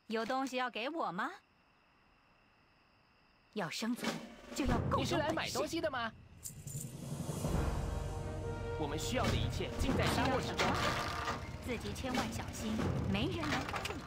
有东西要给我吗？要生存就要够有本事。 你是来买东西的吗？我们需要的一切尽在沙漠之中。 自己千万小心，没人能帮你。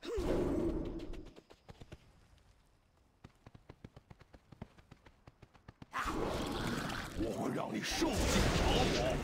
我会让你受尽折磨。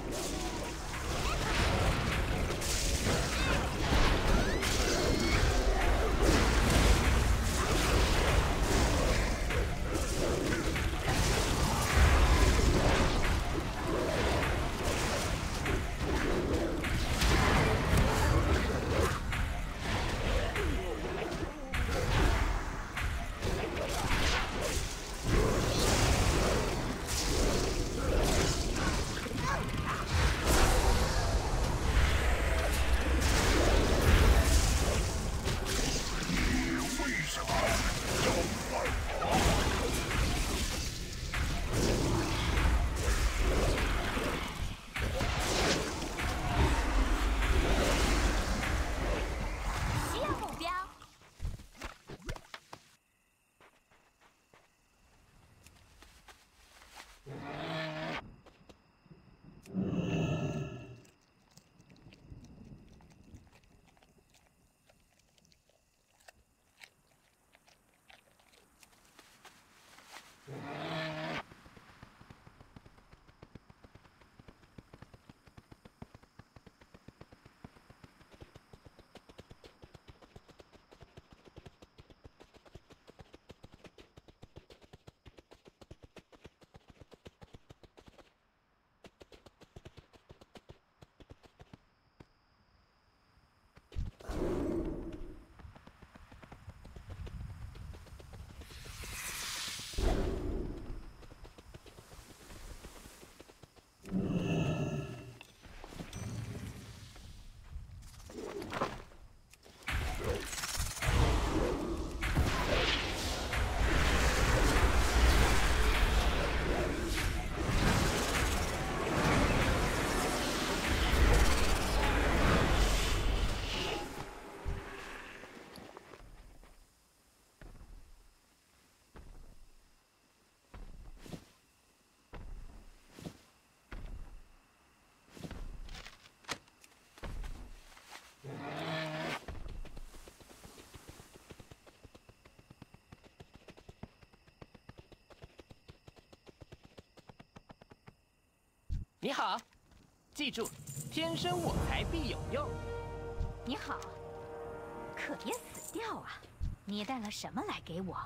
你好，记住，天生我材必有用。 你好，可别死掉啊！你带了什么来给我？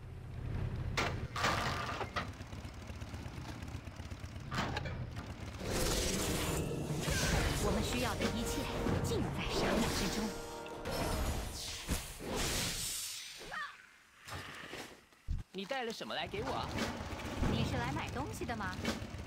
我们需要的一切尽在沙漠之中。 你带了什么来给我？ 你是来买东西的吗？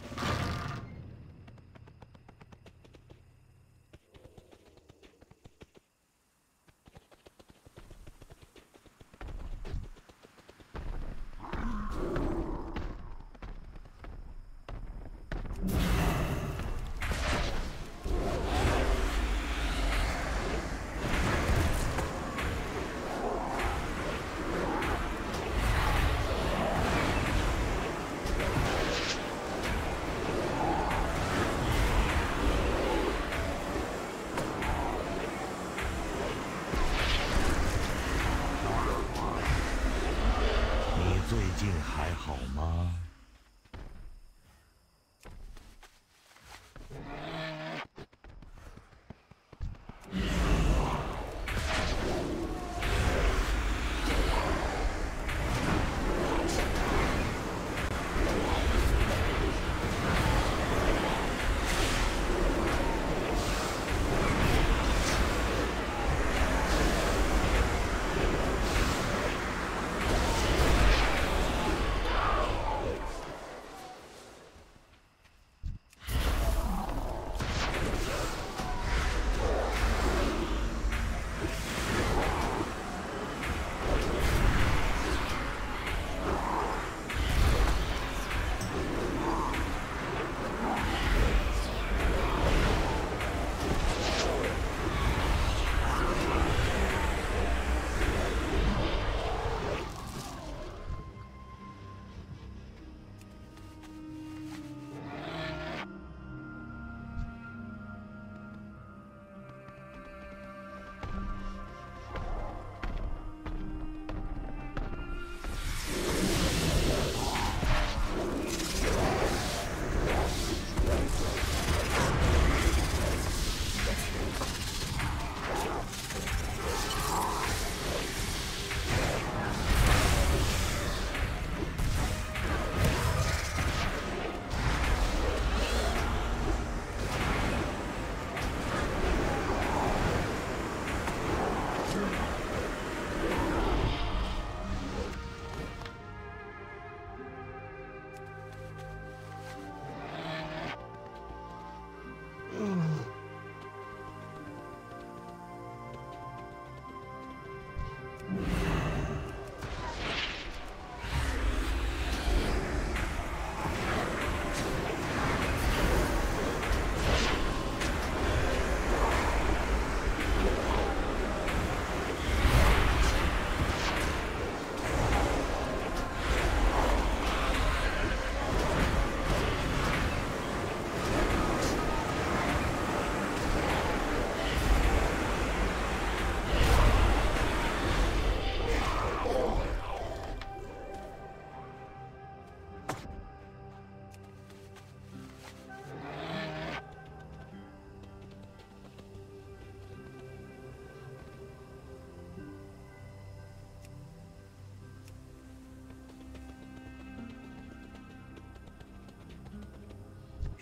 最近还好吗？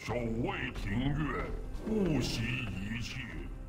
守卫庭院，不惜一切。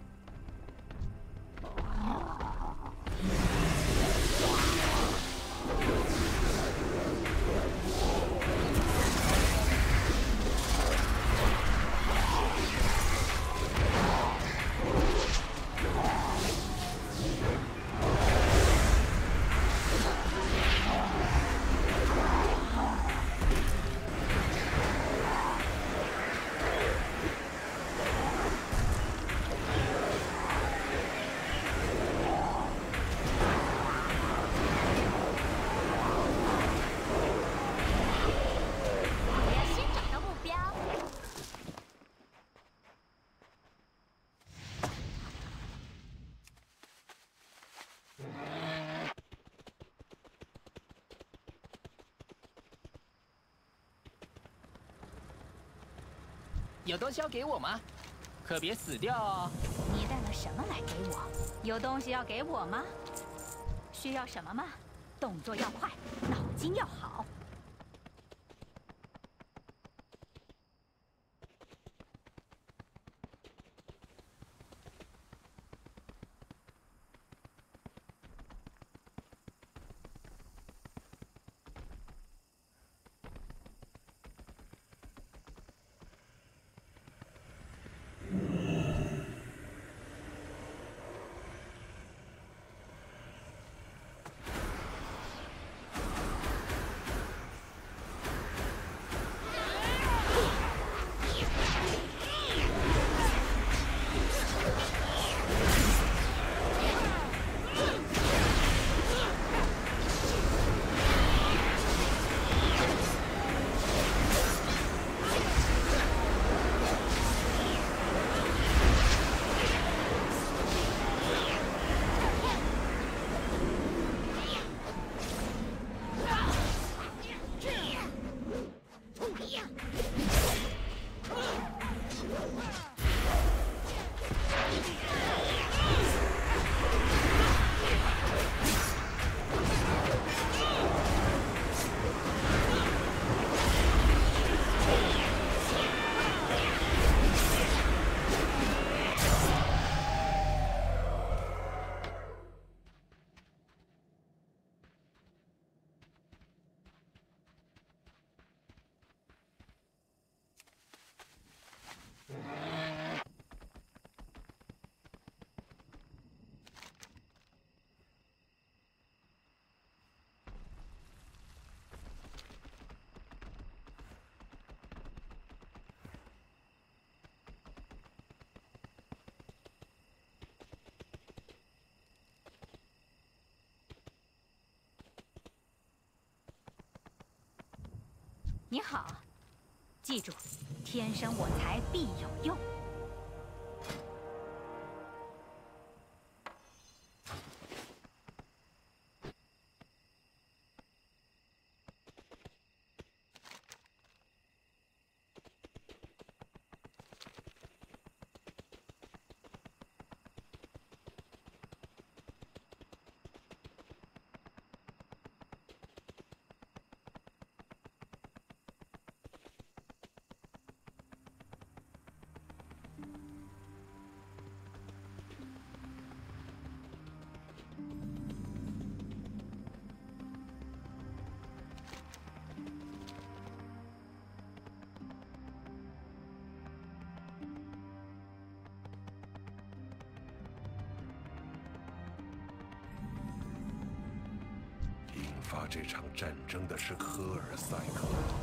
有东西要给我吗？可别死掉哦！ 你带了什么来给我？有东西要给我吗？需要什么吗？动作要快，脑筋要好。你好，记住，天生我材必有用。 引发这场战争的是科尔赛克。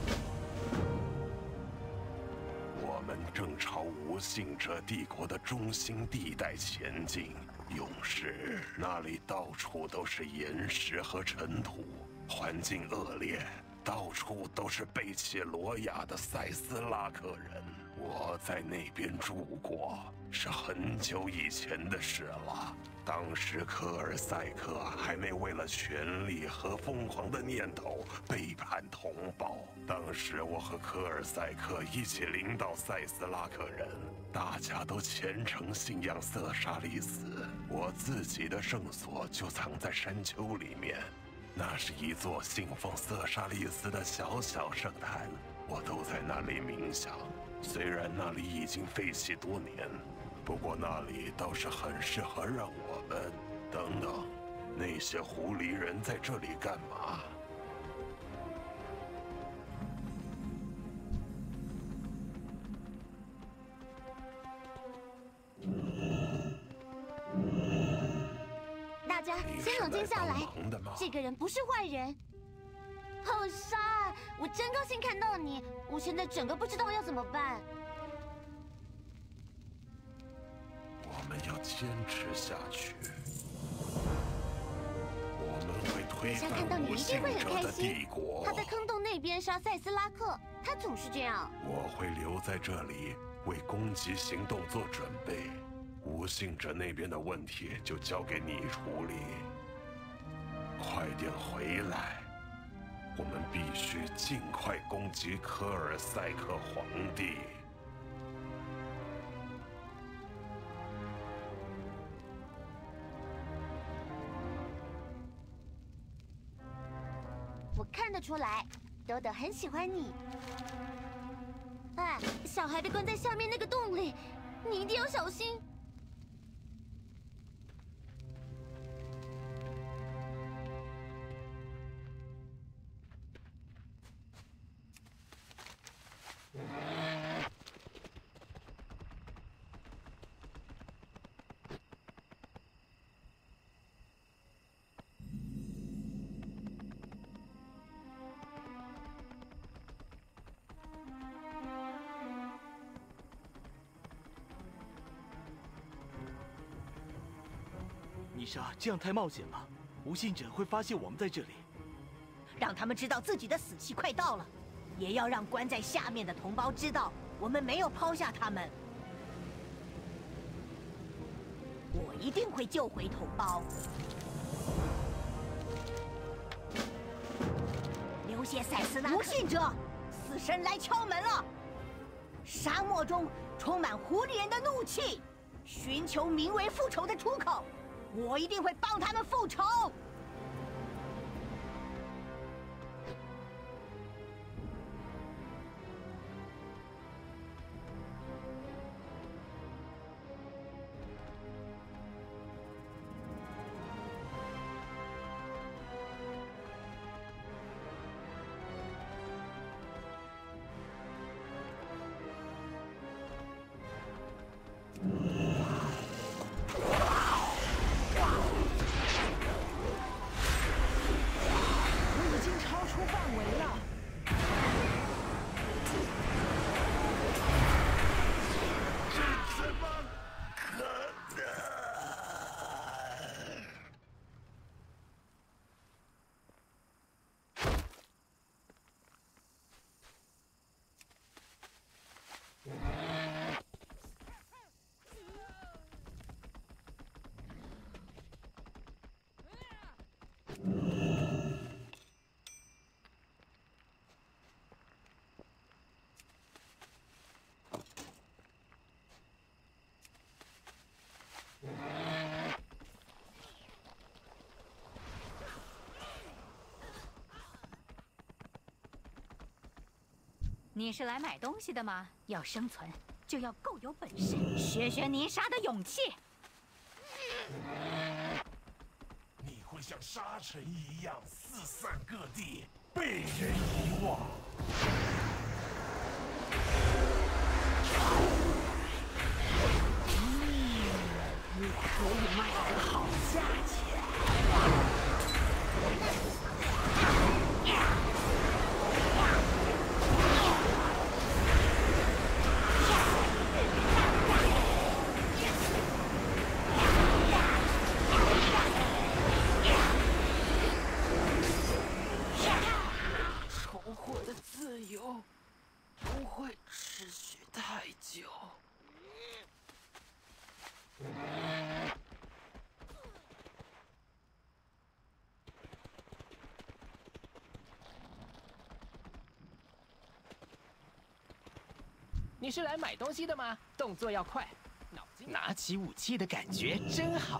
我们正朝无信者帝国的中心地带前进。勇士那里到处都是岩石和尘土，环境恶劣，到处都是贝切罗亚的塞斯拉克人。我在那边住过，是很久以前的事了。当时科尔赛克还没为了权力和疯狂的念头背叛同胞。当时我和科尔赛克一起领导塞斯拉克人，大家都虔诚信仰色沙利斯。我自己的圣所就藏在山丘里面，那是一座信奉色沙利斯的小小圣坛。 我都在那里冥想。虽然那里已经废弃多年，不过那里倒是很适合让我们……等等，那些狐狸人在这里干嘛？ 大家先冷静下来，这个人不是坏人。好沙，我真高兴看到你，我现在整个不知道要怎么办。 我们要坚持下去，我们会推等下看到翻无你一定会很信者的开心帝。国。 他在坑洞那边杀塞斯拉克，他总是这样。 我会留在这里为攻击行动做准备。无信者那边的问题就交给你处理。快点回来，我们必须尽快攻击科尔塞克皇帝。 我看得出来，多多很喜欢你。哎，小孩被关在下面那个洞里，你一定要小心。 妮莎，这样太冒险了，无信者会发现我们在这里。 让他们知道自己的死期快到了，也要让关在下面的同胞知道，我们没有抛下他们。我一定会救回同胞。留下塞斯拉克，无信者，死神来敲门了。沙漠中充满狐狸人的怒气，寻求名为复仇的出口。我一定会帮他们复仇。 你是来买东西的吗？要生存，就要够有本事，学学泥沙的勇气。 你会像沙尘一样四散各地，被人遗忘。 你可以卖个好价钱。 重获的自由不会持续太久。 你是来买东西的吗？动作要快，脑筋拿起武器的感觉真好。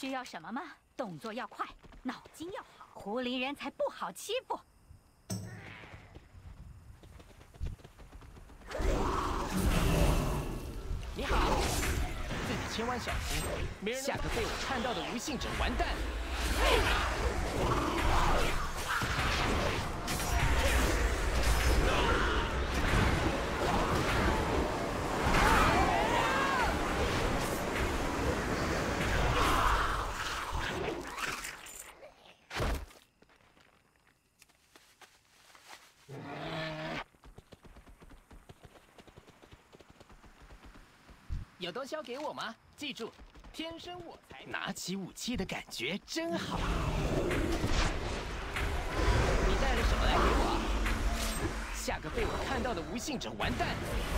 需要什么吗？动作要快，脑筋要好，狐狸人才不好欺负。 你好，自己千万小心，没人下个被我看到的无信者完蛋。有东西要给我吗？记住，天生我材。拿起武器的感觉真好。你带了什么来给我？下个被我看到的无信者完蛋。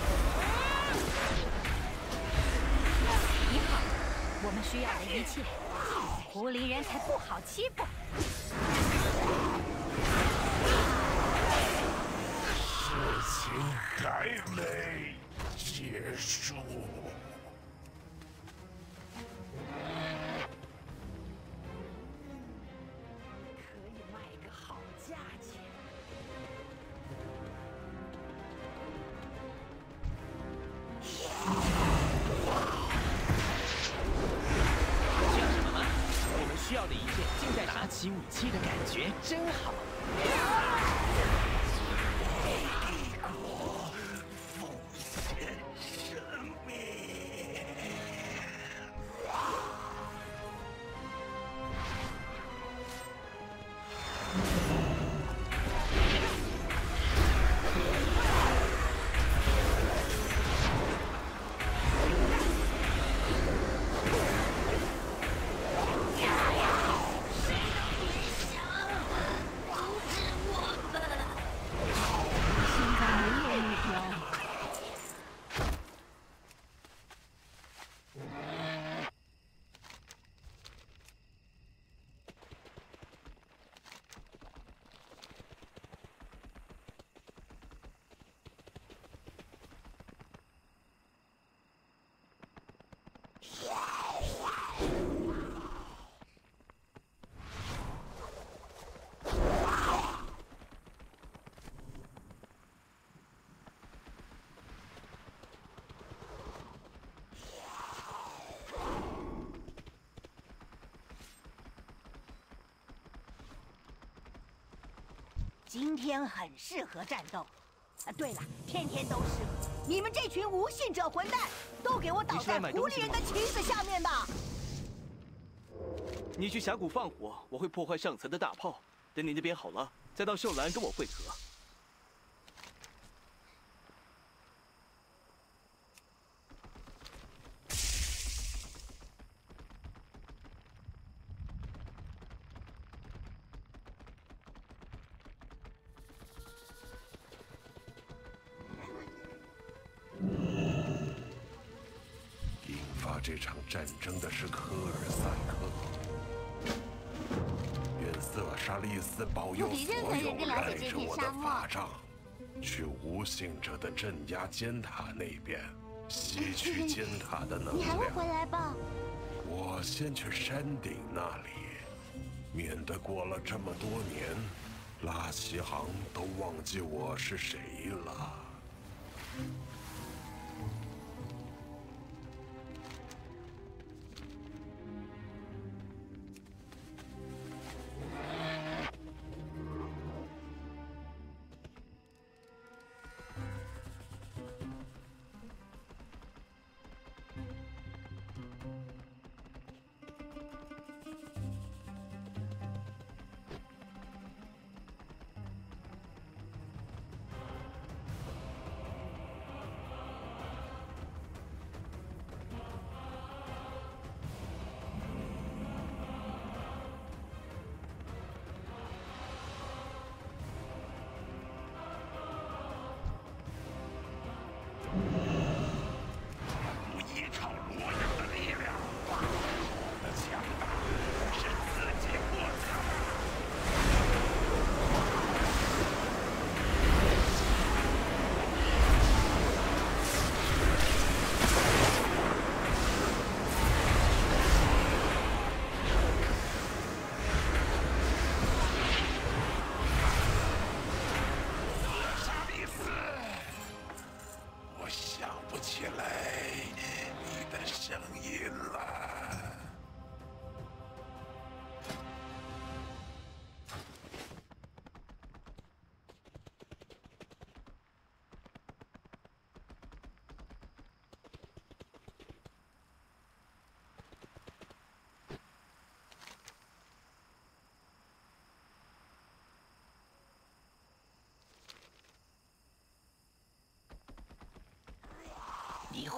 你好，我们需要的一切，狐狸人才不好欺负。 事情还没结束。 可以卖个好价钱。 需要什么吗？我们需要的一切尽在拿起武器的感觉真好。 今天很适合战斗。啊，对了，天天都适合。你们这群无信者混蛋，都给我倒在狐狸人的旗子下面吧！ 你去峡谷放火，我会破坏上层的大炮。等你那边好了，再到秀兰跟我会合。 这场战争的是科尔赛克。愿瑟莎利斯保佑所有染着我的法杖，去无信者的镇压尖塔那边吸取尖塔的能量。 你还会回来吧？ 我先去山顶那里，免得过了这么多年，拉齐航都忘记我是谁了。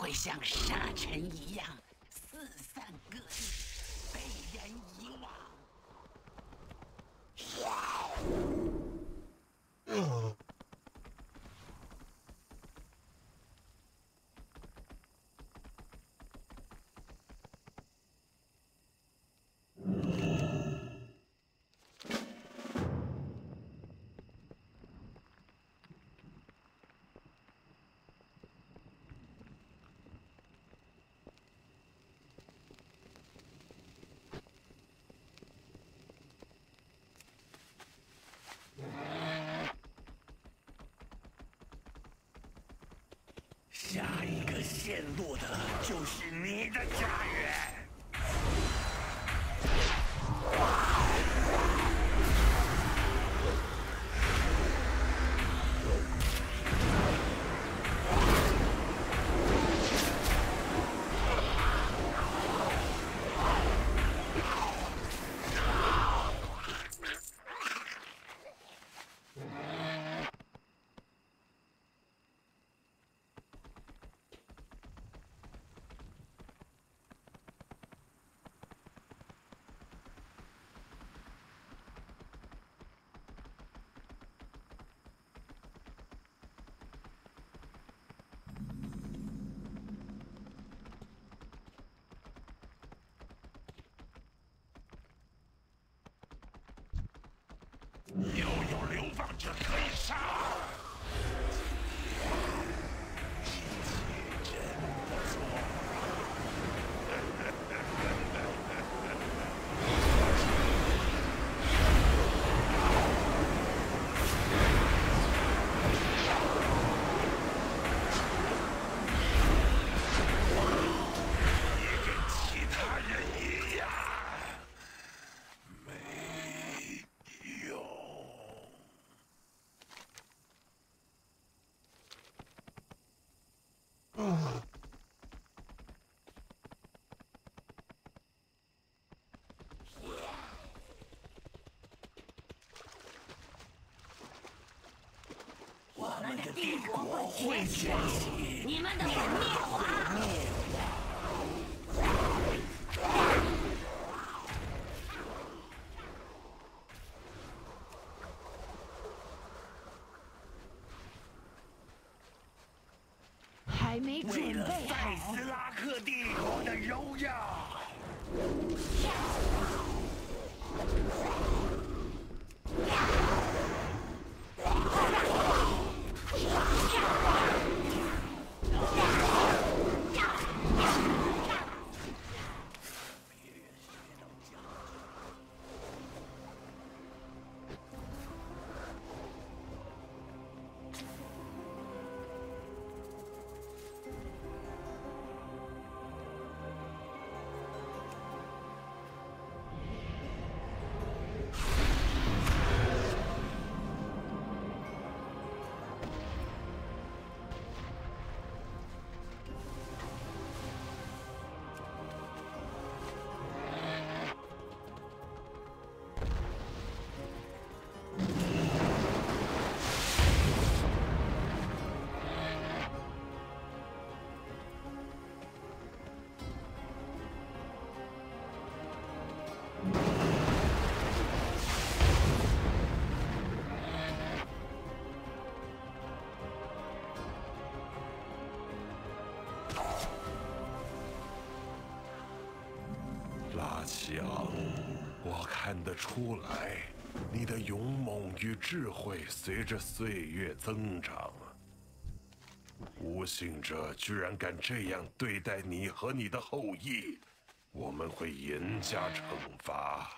会像沙尘一样四散各地，被人遗忘。 下一个陷落的就是你的家园。又有流放者可以杀。真不错。也跟其他人一样。我们的帝国会崛起， 你们的会灭亡。 还没准为了备塞好。 斯拉克帝国的荣耀。拉齐昂，我看得出来，你的勇猛与智慧随着岁月增长。无信者居然敢这样对待你和你的后裔，我们会严加惩罚。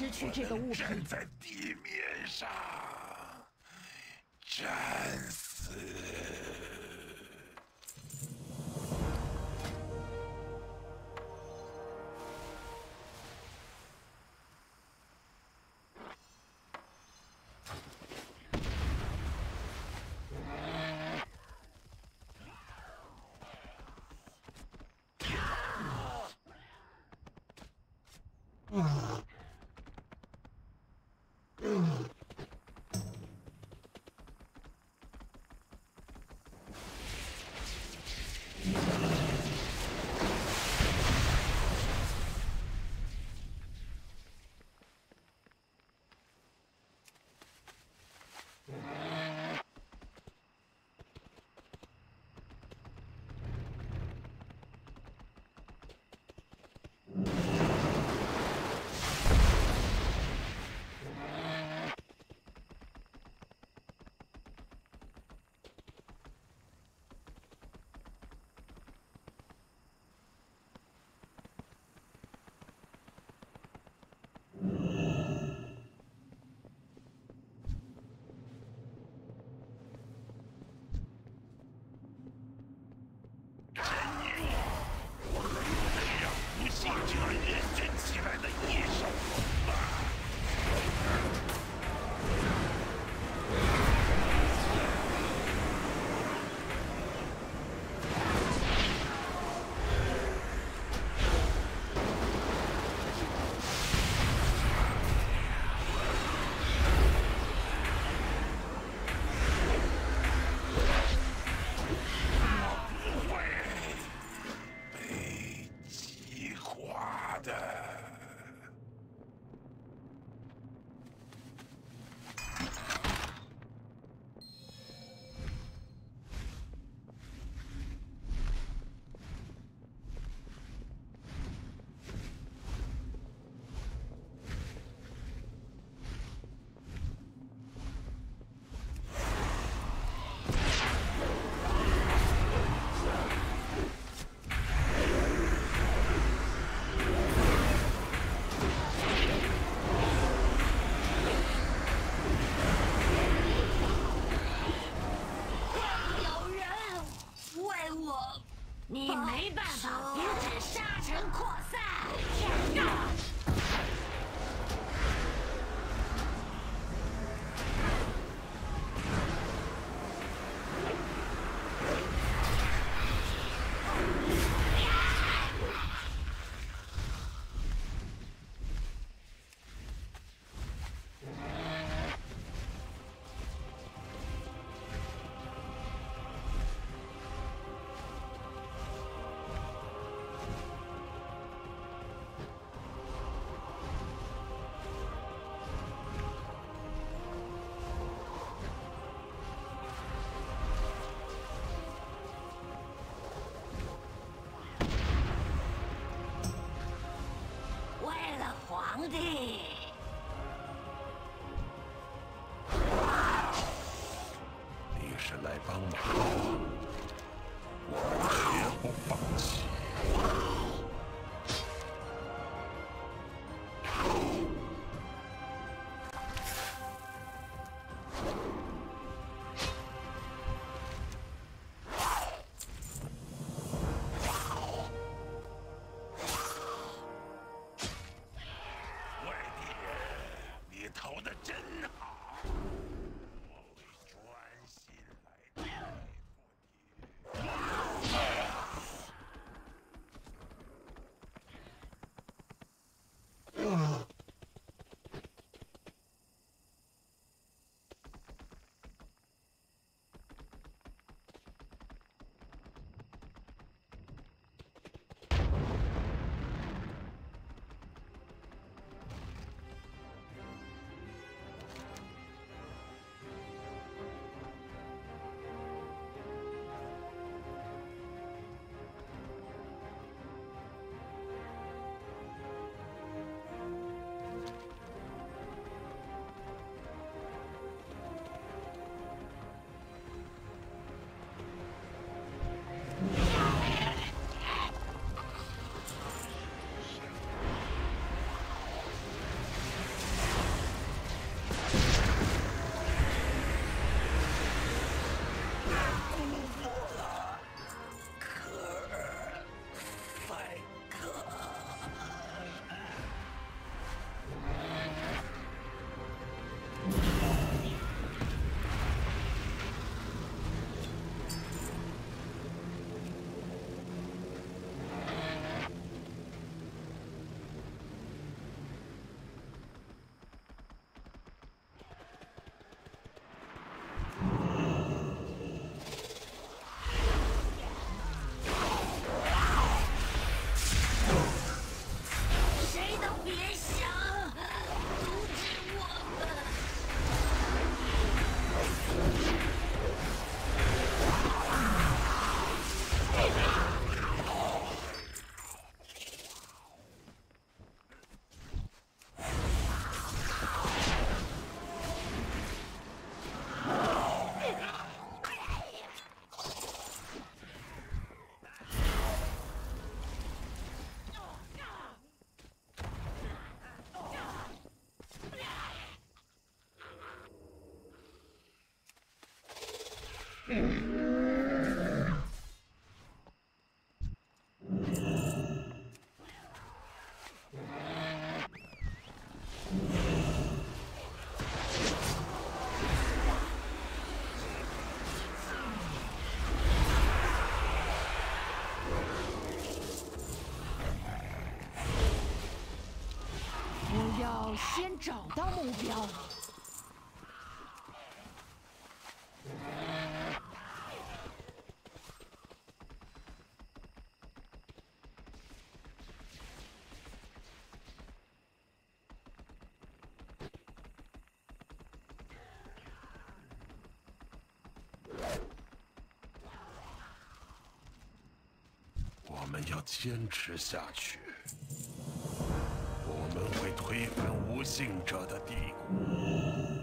失去这个物品。 站在地面上，战死。 你没办法阻止沙尘扩散。皇帝， 你是来帮忙的，我们绝不放弃。外地要先找到目标。 我们要坚持下去。我们会推翻无信者的帝国。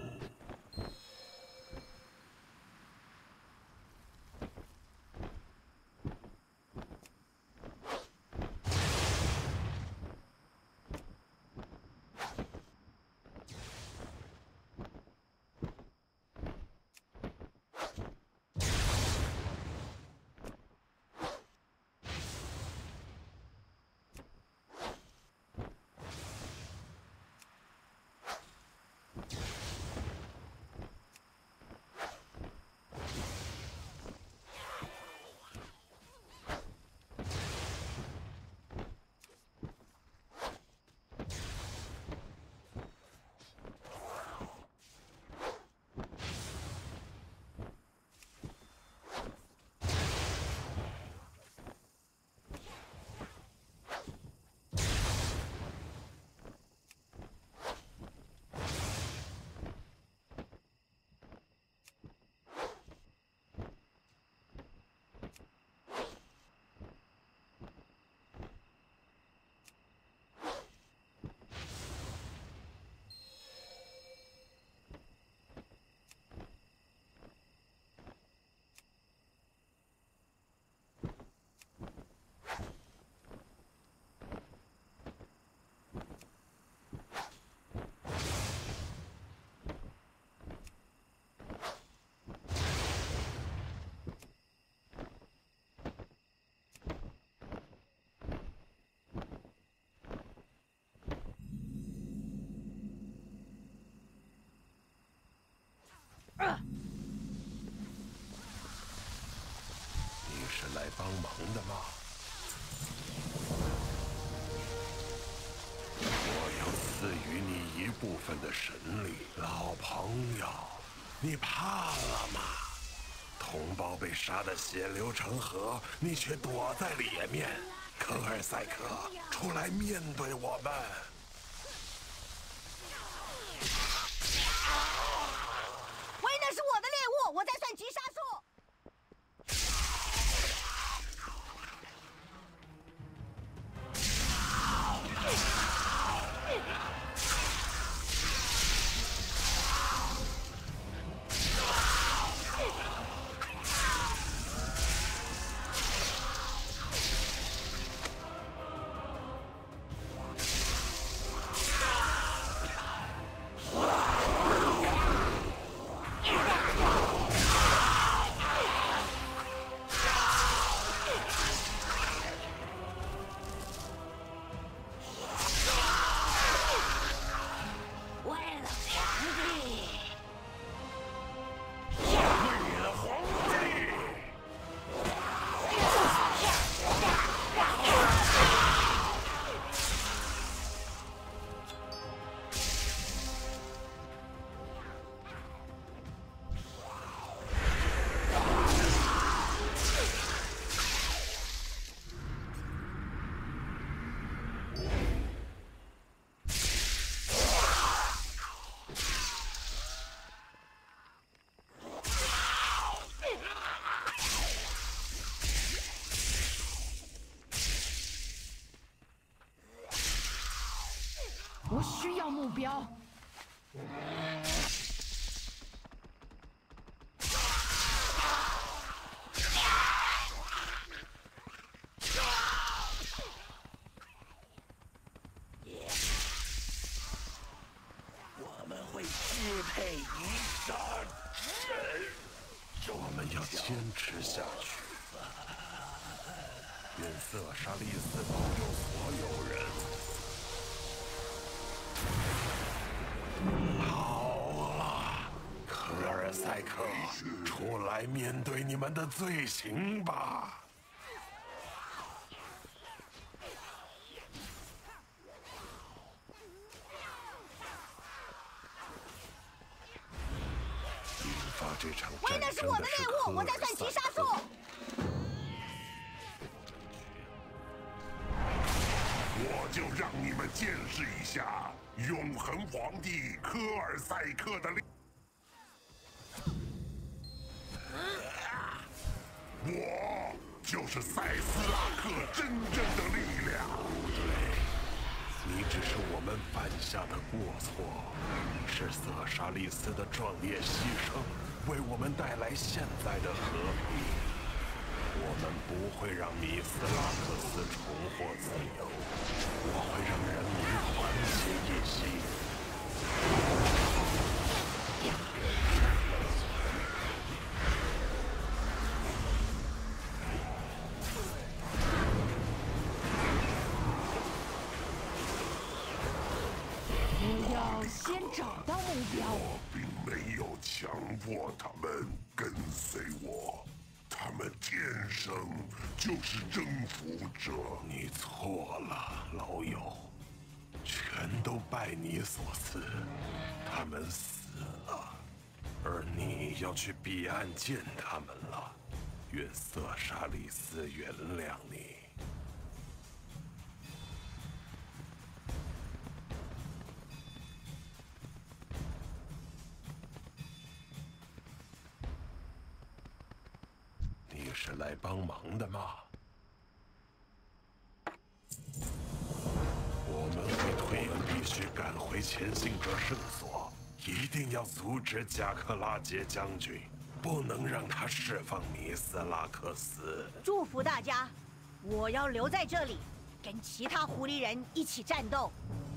你是来帮忙的吗？我要赐予你一部分的神力，老朋友，你怕了吗？同胞被杀得血流成河，你却躲在里面。科尔赛克，出来面对我们！ 喂，那是我的猎物，我在算击杀数。 我需要目标。 我们会支配一战神。 我们要坚持下去。愿瑟莎利斯保佑所有人。好了，科尔赛克，出来面对你们的罪行吧！ 这场为的是我的猎物，我在算齐杀数。 我就让你们见识一下永恒皇帝科尔赛克的力。我就是塞斯拉克真正的力量。 不对，你只是我们犯下的过错，是瑟莎利斯的壮烈牺牲，为我们带来现在的和平。我们不会让米斯拉克斯重获自由，我会让人民团结一心。 我要先找到目标。 我并没有强迫他们跟随我。他们天生就是征服者。 你错了，老友，全都拜你所赐。他们死了，而你要去彼岸见他们了。愿瑟莎利斯原谅你。你是来帮忙的吗？我们必须赶回前行者圣所，一定要阻止贾克拉杰将军，不能让他释放米斯拉克斯。 祝福大家，我要留在这里，跟其他狐狸人一起战斗。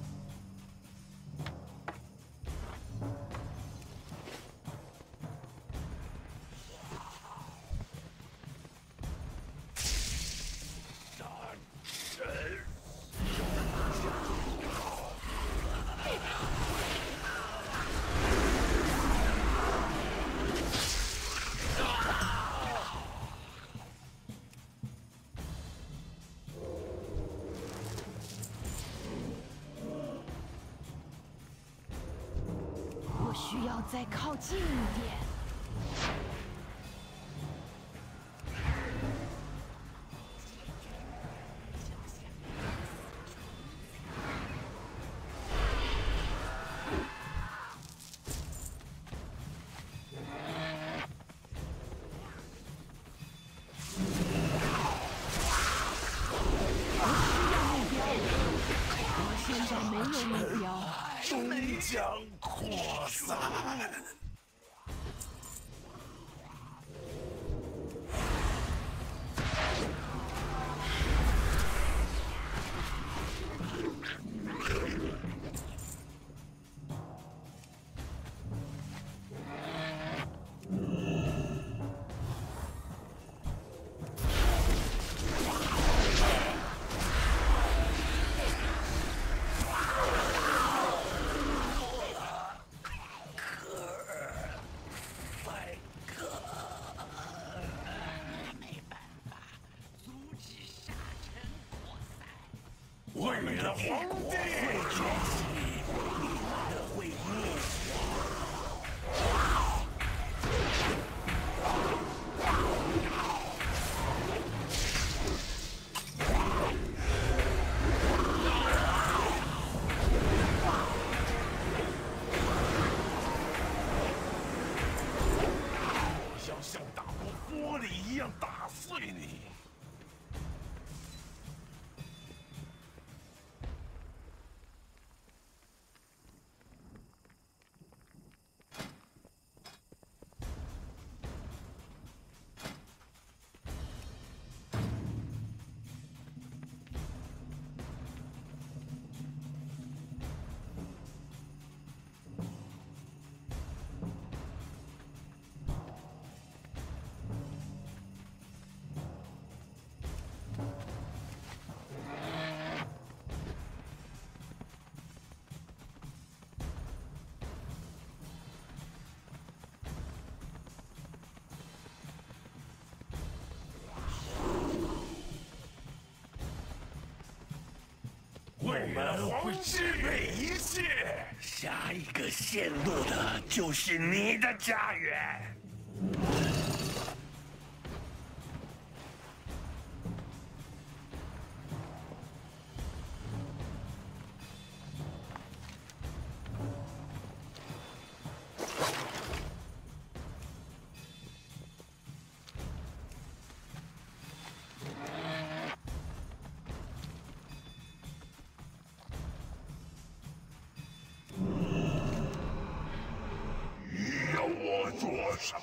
需要再靠近一点。我现在没有目标。 终将扩散。我们的皇帝会崛起，你们的会灭我要像打破玻璃一样打碎你。我们会支配一切，下一个陷落的就是你的家园。 要我做什